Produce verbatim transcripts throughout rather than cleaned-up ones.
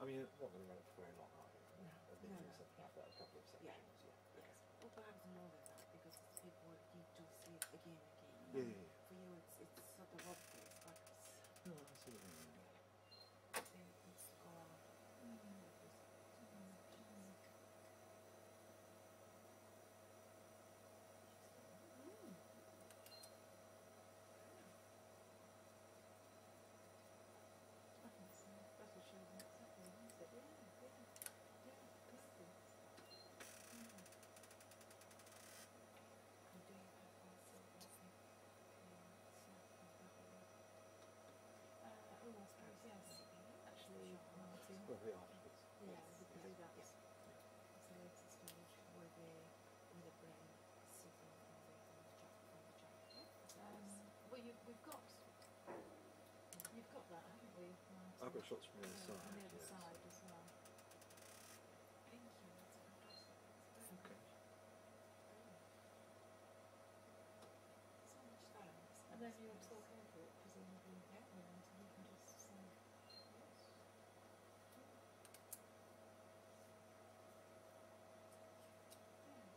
mean, you're not going to run it for very long, are you? No. I think No, it's no, a, yeah. a couple of sections, Yeah. yeah. Yes. Or perhaps more than that, because people need to see it again and again. Yeah, yeah, yeah. For you, it's it's sort of obvious, but it's, No, I see what you mean. yeah. Then it needs to go out. Mm. That's what she was exactly, isn't it? Yeah, yeah. Yeah, perfect. Mm. And do you have also, I think, um, snap and bubble? Uh, oh, I suppose, yes. Actually, Martin. Well, yeah, afterwards. Yeah, we can do that. Yeah. It's a later stage where the, where the brain is sitting on the, on the jack, on the jack. Um, well, you, we've got, you've got that, haven't we, Martin? I've got shots from the other Yeah, side. on the other yes. side as well. Thank you, that's fantastic. That's very Okay. good. So much thanks. And then you'll talk over it, presumably, yeah, yeah, until you can just say yes. Yeah.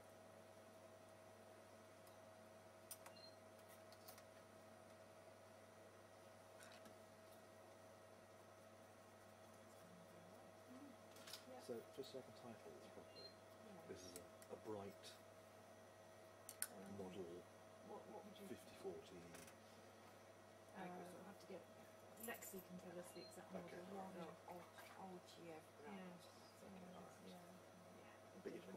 Mm. Yeah. So, just so I can title this properly, Yeah. this is a, a bright Um, model What, what would you... fifty forty. Uh, I'll have to get... Lexi can tell us the exact model. Okay. Yeah. No, O G F Yeah. ground. So, alright. yeah. Yeah. But you,